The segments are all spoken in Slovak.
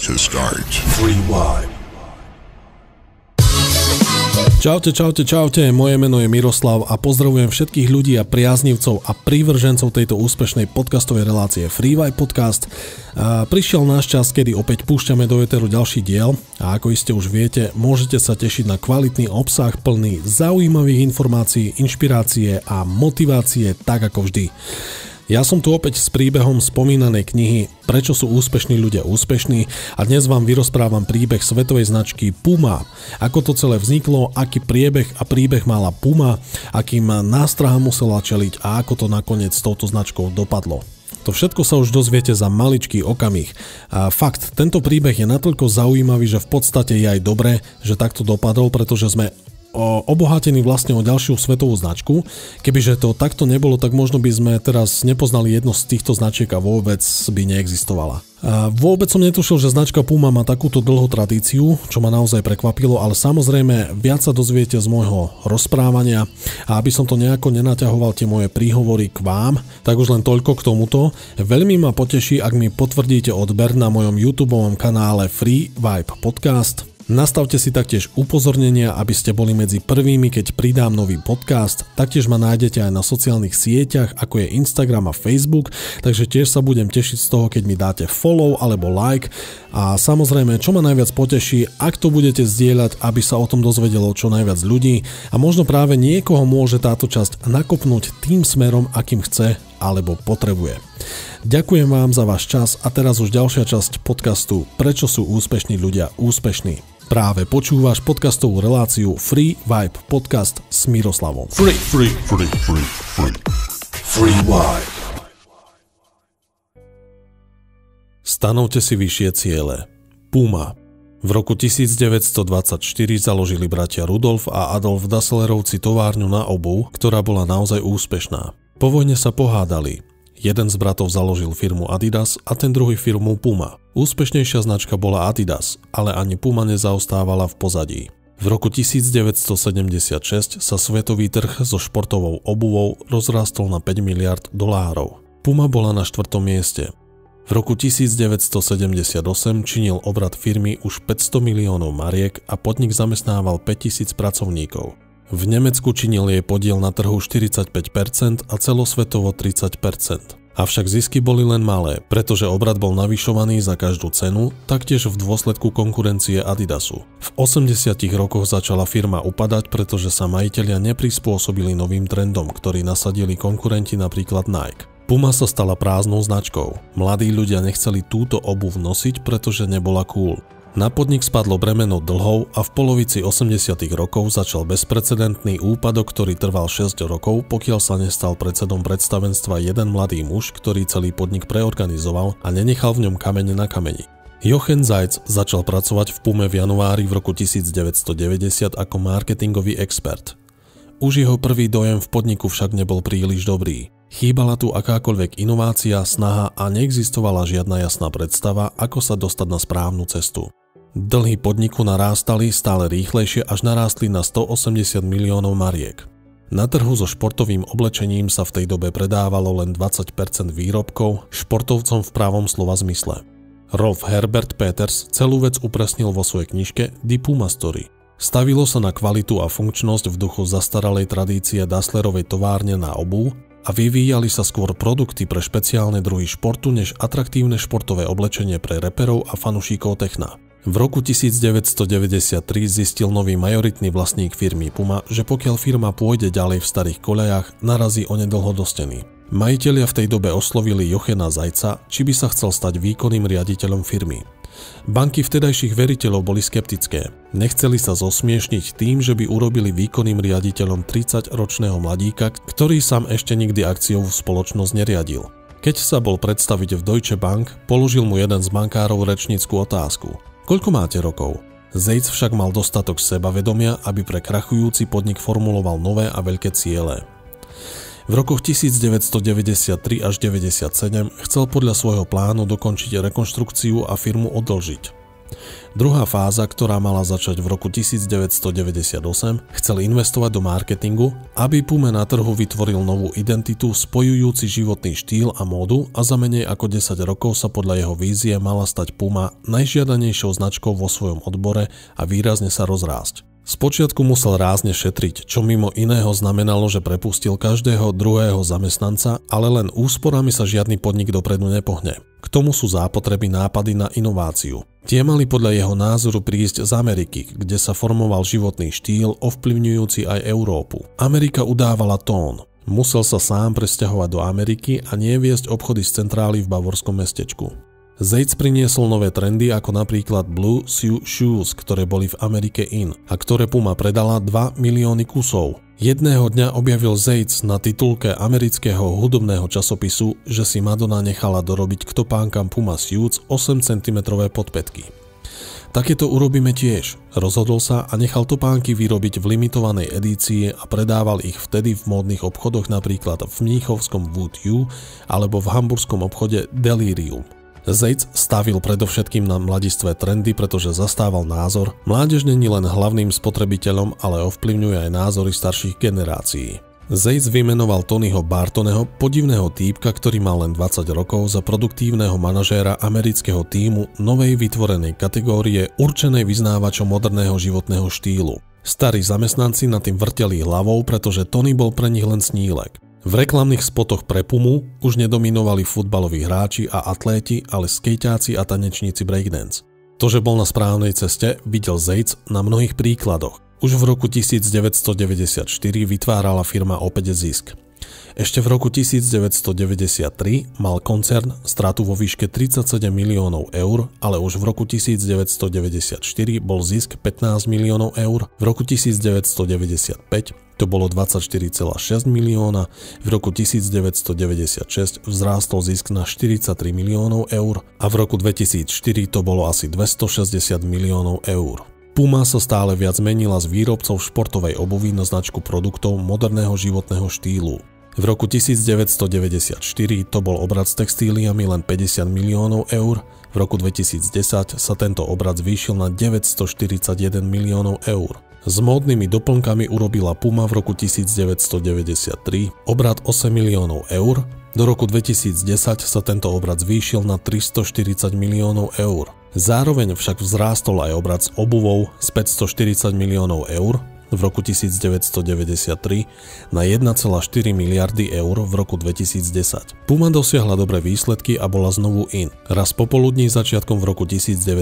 to start. Free Vibe. Čaute, moje meno je Miroslav a pozdravujem všetkých ľudí a priaznivcov a prívržencov tejto úspešnej podcastovej relácie Free Vibe Podcast. Prišiel náš čas, kedy opäť púšťame do éteru ďalší diel a ako iste už viete, môžete sa tešiť na kvalitný obsah plný zaujímavých informácií, inšpirácie a motivácie tak ako vždy. Ja som tu opäť s príbehom spomínanej knihy Prečo sú úspešní ľudia úspešní a dnes vám vyrozprávam príbeh svetovej značky Puma. Ako to celé vzniklo, aký príbeh mala Puma, akým nástrahám musela čeliť a ako to nakoniec s touto značkou dopadlo. To všetko sa už dozviete za maličký okamih. A fakt, tento príbeh je natoľko zaujímavý, že v podstate je aj dobré, že takto dopadol, pretože sme obohatený vlastne o ďalšiu svetovú značku. Kebyže to takto nebolo, tak možno by sme teraz nepoznali jednu z týchto značiek a vôbec by neexistovala. A vôbec som netušil, že značka Puma má takúto dlhú tradíciu, čo ma naozaj prekvapilo, ale samozrejme viac sa dozviete z môjho rozprávania a aby som to nejako nenaťahoval tie moje príhovory k vám, tak už len toľko k tomuto. Veľmi ma poteší, ak mi potvrdíte odber na mojom YouTubeovom kanále Free Vibe Podcast. Nastavte si taktiež upozornenia, aby ste boli medzi prvými, keď pridám nový podcast. Taktiež ma nájdete aj na sociálnych sieťach, ako je Instagram a Facebook, takže tiež sa budem tešiť z toho, keď mi dáte follow alebo like. A samozrejme, čo ma najviac poteší, ak to budete zdieľať, aby sa o tom dozvedelo čo najviac ľudí a možno práve niekoho môže táto časť nakopnúť tým smerom, akým chce alebo potrebuje. Ďakujem vám za váš čas a teraz už ďalšia časť podcastu Prečo sú úspešní ľudia úspešní. Práve počúvaš podcastovú reláciu Free Vibe Podcast s Miroslavom. Free Vibe. Stanovte si vyššie ciele. Puma. V roku 1924 založili bratia Rudolf a Adolf Dasslerovci továrňu na obuv, ktorá bola naozaj úspešná. Po vojne sa pohádali. Jeden z bratov založil firmu Adidas a ten druhý firmu Puma. Úspešnejšia značka bola Adidas, ale ani Puma nezaostávala v pozadí. V roku 1976 sa svetový trh so športovou obuvou rozrástol na $5 miliárd. Puma bola na 4. mieste. V roku 1978 činil obrat firmy už 500 miliónov mariek a podnik zamestnával 5000 pracovníkov. V Nemecku činil jej podiel na trhu 45% a celosvetovo 30%. Avšak zisky boli len malé, pretože obrat bol navyšovaný za každú cenu, taktiež v dôsledku konkurencie Adidasu. V 80 rokoch začala firma upadať, pretože sa majitelia neprispôsobili novým trendom, ktorý nasadili konkurenti napríklad Nike. Puma sa stala prázdnou značkou. Mladí ľudia nechceli túto obuv nosiť, pretože nebola cool. Na podnik spadlo bremeno dlhov a v polovici 80. rokov začal bezprecedentný úpadok, ktorý trval 6 rokov, pokiaľ sa nestal predsedom predstavenstva jeden mladý muž, ktorý celý podnik preorganizoval a nenechal v ňom kamene na kameni. Jochen Zeitz začal pracovať v Pume v januári v roku 1990 ako marketingový expert. Už jeho prvý dojem v podniku však nebol príliš dobrý. Chýbala tu akákoľvek inovácia, snaha a neexistovala žiadna jasná predstava, ako sa dostať na správnu cestu. Dlhy podniku narástali stále rýchlejšie, až narástli na 180 miliónov mariek. Na trhu so športovým oblečením sa v tej dobe predávalo len 20% výrobkov, športovcom v pravom slova zmysle. Rolf Herbert Peters celú vec upresnil vo svojej knižke The Puma Story. Stavilo sa na kvalitu a funkčnosť v duchu zastaralej tradície Dasslerovej továrne na obuv a vyvíjali sa skôr produkty pre špeciálne druhy športu než atraktívne športové oblečenie pre reperov a fanúšikov techna. V roku 1993 zistil nový majoritný vlastník firmy Puma, že pokiaľ firma pôjde ďalej v starých koľajách, narazí onedlho do steny. Majitelia v tej dobe oslovili Jochena Zeitza, či by sa chcel stať výkonným riaditeľom firmy. Banky vtedajších veriteľov boli skeptické. Nechceli sa zosmiešniť tým, že by urobili výkonným riaditeľom 30-ročného mladíka, ktorý sám ešte nikdy akciovú spoločnosť neriadil. Keď sa bol predstaviť v Deutsche Bank, položil mu jeden z bankárov rečnícku otázku. Koľko máte rokov? Zeitz však mal dostatok sebavedomia, aby pre krachujúci podnik formuloval nové a veľké ciele. V rokoch 1993 až 1997 chcel podľa svojho plánu dokončiť rekonštrukciu a firmu odlžiť. Druhá fáza, ktorá mala začať v roku 1998, chcel investovať do marketingu, aby Puma na trhu vytvoril novú identitu spojujúci životný štýl a módu a za menej ako 10 rokov sa podľa jeho vízie mala stať Puma najžiadanejšou značkou vo svojom odbore a výrazne sa rozrásť. Spočiatku musel rázne šetriť, čo mimo iného znamenalo, že prepustil každého druhého zamestnanca, ale len úsporami sa žiadny podnik dopredu nepohne. K tomu sú zápotreby nápady na inováciu. Tie mali podľa jeho názoru prísť z Ameriky, kde sa formoval životný štýl ovplyvňujúci aj Európu. Amerika udávala tón. Musel sa sám presťahovať do Ameriky a nie viesť obchody z centrály v bavorskom mestečku. Zeitz priniesol nové trendy ako napríklad Blue Suede Shoes, ktoré boli v Amerike in a ktoré Puma predala 2 milióny kusov. Jedného dňa objavil Zeitz na titulke amerického hudobného časopisu, že si Madonna nechala dorobiť k topánkam Puma Suits 8 cm podpätky. Takéto urobíme tiež. Rozhodol sa a nechal topánky vyrobiť v limitovanej edícii a predával ich vtedy v módnych obchodoch napríklad v mníchovskom Wood U alebo v hamburskom obchode Delirium. Zeitz stavil predovšetkým na mladistvé trendy, pretože zastával názor, mládež není len hlavným spotrebiteľom, ale ovplyvňuje aj názory starších generácií. Zeitz vymenoval Tonyho Bartoneho, podivného týpka, ktorý mal len 20 rokov, za produktívneho manažéra amerického tímu novej vytvorenej kategórie určenej vyznávačom moderného životného štýlu. Starí zamestnanci nad tým vrteli hlavou, pretože Tony bol pre nich len snílek. V reklamných spotoch pre Pumu už nedominovali futbaloví hráči a atléti, ale skejťáci a tanečníci breakdance. To, že bol na správnej ceste, videl Zeitz na mnohých príkladoch. Už v roku 1994 vytvárala firma opäť zisk. Ešte v roku 1993 mal koncern stratu vo výške 37 miliónov eur, ale už v roku 1994 bol zisk 15 miliónov eur, v roku 1995 to bolo 24,6 milióna, v roku 1996 vzrástol zisk na 43 miliónov eur a v roku 2004 to bolo asi 260 miliónov eur. Puma sa stále viac menila z výrobcov športovej obuvy na značku produktov moderného životného štýlu. V roku 1994 to bol obrat s textíliami len 50 miliónov eur, v roku 2010 sa tento obrat zvýšil na 941 miliónov eur. S módnymi doplnkami urobila Puma v roku 1993 obrat 8 miliónov eur, do roku 2010 sa tento obrat zvýšil na 340 miliónov eur. Zároveň však vzrástol aj obrat s obuvou z 540 miliónov eur v roku 1993 na 1,4 miliardy eur v roku 2010. Puma dosiahla dobré výsledky a bola znovu in. Raz popoludní začiatkom v roku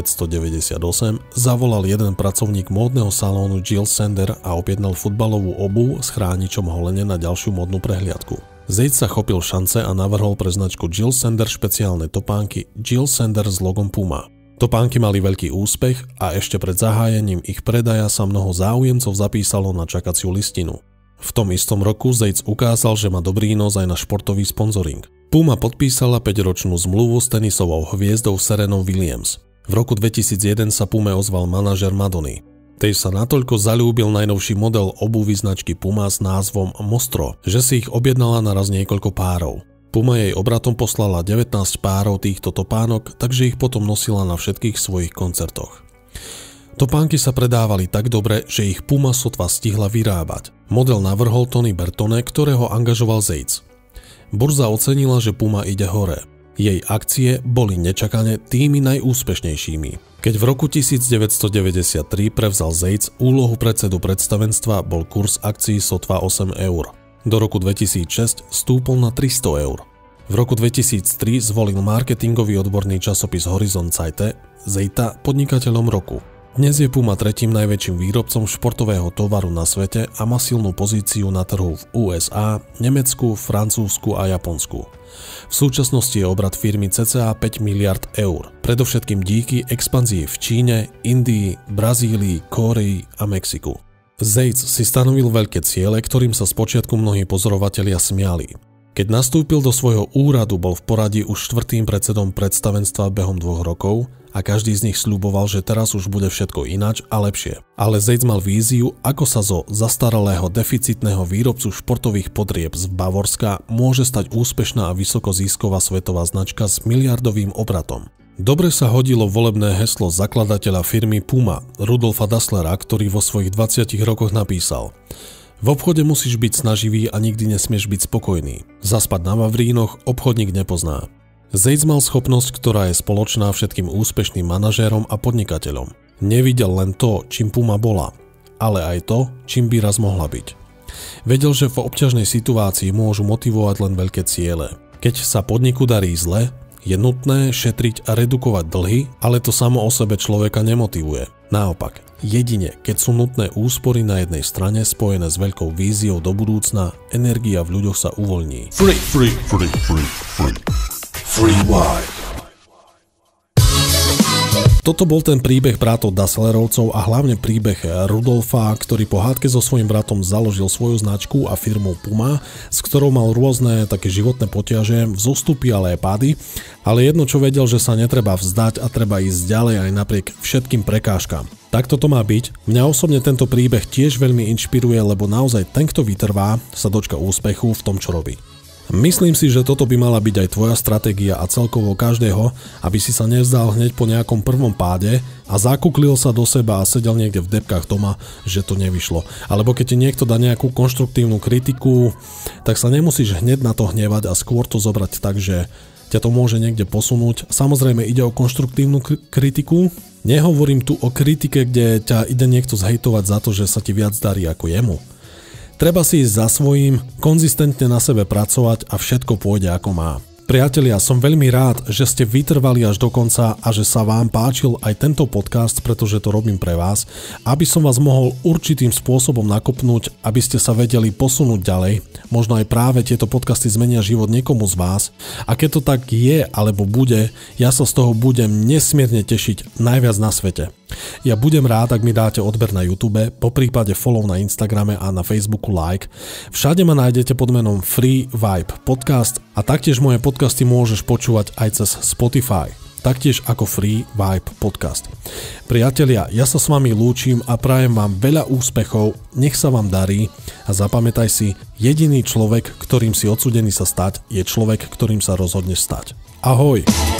1998 zavolal jeden pracovník módneho salónu Jill Sander a objednal futbalovú obuv s chráničom holene na ďalšiu módnu prehliadku. Zeitz sa chopil šance a navrhol pre značku Jill Sander špeciálne topánky Jill Sander s logom Puma. Topánky mali veľký úspech a ešte pred zahájením ich predaja sa mnoho záujemcov zapísalo na čakaciu listinu. V tom istom roku Zeitz ukázal, že má dobrý nos aj na športový sponzoring. Puma podpísala 5-ročnú zmluvu s tenisovou hviezdou Serenou Williams. V roku 2001 sa Pume ozval manažer Madony. Tej sa natoľko zaľúbil najnovší model obuvy značky Puma s názvom Mostro, že si ich objednala naraz niekoľko párov. Puma jej obratom poslala 19 párov týchto topánok, takže ich potom nosila na všetkých svojich koncertoch. Topánky sa predávali tak dobre, že ich Puma sotva stihla vyrábať. Model navrhol Tony Bertone, ktorého angažoval Zeitz. Burza ocenila, že Puma ide hore. Jej akcie boli nečakane tými najúspešnejšími. Keď v roku 1993 prevzal Zeitz úlohu predsedu predstavenstva, bol kurz akcií sotva 8 eur. Do roku 2006 stúpol na 300 eur. V roku 2003 zvolil marketingový odborný časopis Horizont Zeita podnikateľom roku. Dnes je Puma tretím najväčším výrobcom športového tovaru na svete a má silnú pozíciu na trhu v USA, Nemecku, Francúzsku a Japonsku. V súčasnosti je obrat firmy cca 5 miliard eur, predovšetkým díky expanzii v Číne, Indii, Brazílii, Kórei a Mexiku. Zeitz si stanovil veľké ciele, ktorým sa spočiatku mnohí pozorovatelia smiali. Keď nastúpil do svojho úradu, bol v poradí už 4. predsedom predstavenstva behom 2 rokov a každý z nich sľuboval, že teraz už bude všetko ináč a lepšie. Ale Zeitz mal víziu, ako sa zo zastaralého deficitného výrobcu športových podrieb z Bavorska môže stať úspešná a vysokozisková svetová značka s miliardovým obratom. Dobre sa hodilo volebné heslo zakladateľa firmy Puma, Rudolfa Dasslera, ktorý vo svojich 20 rokoch napísal: v obchode musíš byť snaživý a nikdy nesmieš byť spokojný. Zaspať na Vavrínoch obchodník nepozná. Zates mal schopnosť, ktorá je spoločná všetkým úspešným manažérom a podnikateľom. Nevidel len to, čím Puma bola, ale aj to, čím by raz mohla byť. Vedel, že v obťažnej situácii môžu motivovať len veľké ciele. Keď sa podniku darí zle, je nutné šetriť a redukovať dlhy, ale to samo o sebe človeka nemotivuje. Naopak, jedine keď sú nutné úspory na jednej strane spojené s veľkou víziou do budúcna, energia v ľuďoch sa uvoľní. Free Vibe. Toto bol ten príbeh bratov Dasslerovcov a hlavne príbeh Rudolfa, ktorý po hádke so svojím bratom založil svoju značku a firmu Puma, s ktorou mal rôzne také životné poťaže, vzostupy, ale aj pády, ale jedno čo vedel, že sa netreba vzdať a treba ísť ďalej aj napriek všetkým prekážkam. Takto to má byť. Mňa osobne tento príbeh tiež veľmi inšpiruje, lebo naozaj ten, kto vytrvá, sa dočka úspechu v tom, čo robí. Myslím si, že toto by mala byť aj tvoja stratégia a celkovo každého, aby si sa nevzdal hneď po nejakom prvom páde a zakuklil sa do seba a sedel niekde v debkách doma, že to nevyšlo. Alebo keď ti niekto dá nejakú konštruktívnu kritiku, tak sa nemusíš hneď na to hnevať a skôr to zobrať tak, že ťa to môže niekde posunúť. Samozrejme ide o konštruktívnu kritiku. Nehovorím tu o kritike, kde ťa ide niekto zhejtovať za to, že sa ti viac darí ako jemu. Treba si ísť za svojím, konzistentne na sebe pracovať a všetko pôjde ako má. Priatelia, som veľmi rád, že ste vytrvali až do konca a že sa vám páčil aj tento podcast, pretože to robím pre vás, aby som vás mohol určitým spôsobom nakopnúť, aby ste sa vedeli posunúť ďalej. Možno aj práve tieto podcasty zmenia život niekomu z vás. A keď to tak je alebo bude, ja sa z toho budem nesmierne tešiť najviac na svete. Ja budem rád, ak mi dáte odber na YouTube, poprípade follow na Instagrame a na Facebooku like. Všade ma nájdete pod menom Free Vibe Podcast a taktiež moje podcasty môžeš počúvať aj cez Spotify, taktiež ako Free Vibe Podcast. Priatelia, ja sa s vami lúčim a prajem vám veľa úspechov, nech sa vám darí a zapamätaj si, jediný človek, ktorým si odsúdený sa stať, je človek, ktorým sa rozhodneš stať. Ahoj!